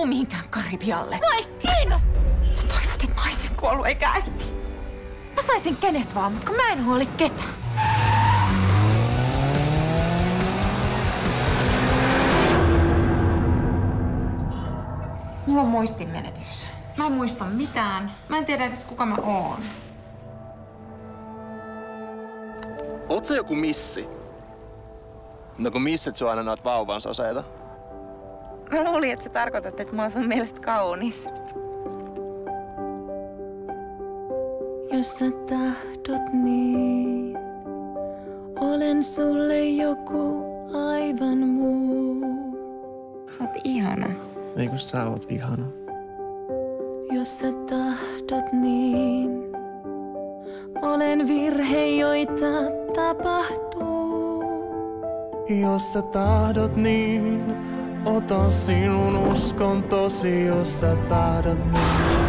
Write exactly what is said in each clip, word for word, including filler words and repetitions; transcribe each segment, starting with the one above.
tuu mihinkään Karibialle. Mä ei kiinnosta. Sä toivot, että mä olisin kuollut eikä äiti. Mä saisin kenet vaan, mutta kun mä en huoli ketään. Mulla on muistinmenetys. Mä en muista mitään. Mä en tiedä edes kuka mä oon. Oot sä joku missi? No kun missit syö aina noita vauvan soseita. Mä luulin, että sä tarkoitat, että mä oon sun mielestä kaunis. Jos sä tahdot niin, olen sulle joku aivan muu. Sä oot ihana. Eikö sä oot ihana? Jos sä tahdot niin, olen virhe, joita tapahtuu. Jos sä tahdot niin, ota sinun uskon tosi, jos sä tahdot niin.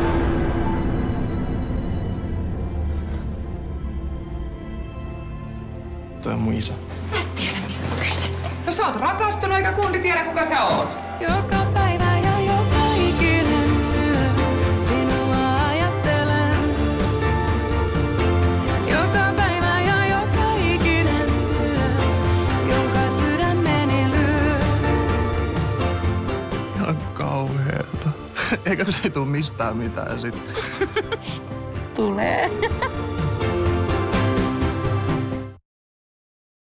Toi on mun isä. Sä et tiedä, mistä on kyse. No sä oot rakastunut eikä kundi tiedä, kuka sä oot. Joka päivä ja joka ikinen yö sinua ajattelen. Joka päivä ja joka ikinen yö, jonka sydämeni lyö. Ihan kauheeta. Eikä se ei tuu mistään mitään sit. Tulee.